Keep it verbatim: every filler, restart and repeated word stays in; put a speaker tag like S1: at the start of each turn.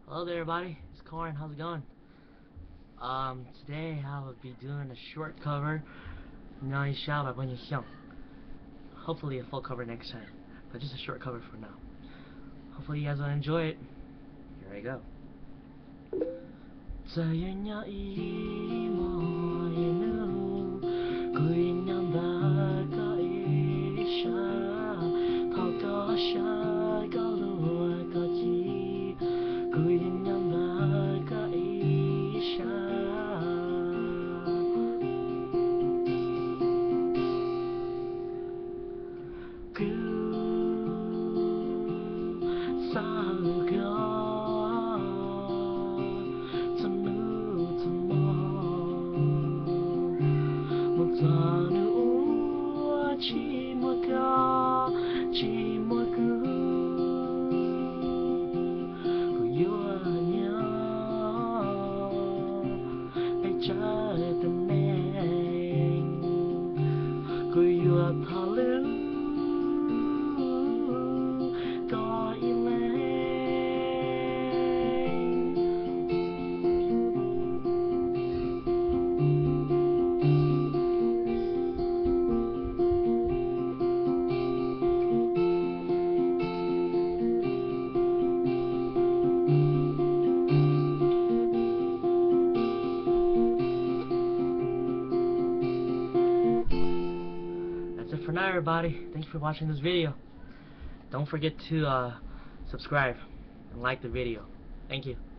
S1: Hello there, everybody. It's Corin. How's it going? Um, today I will be doing a short cover, Pagnia Xiong by Pagnia Xiong. Hopefully a full cover next time, but just a short cover for now. Hopefully you guys will enjoy it. Here I go. For now, everybody, thank you for watching this video. Don't forget to uh, subscribe and like the video. Thank you.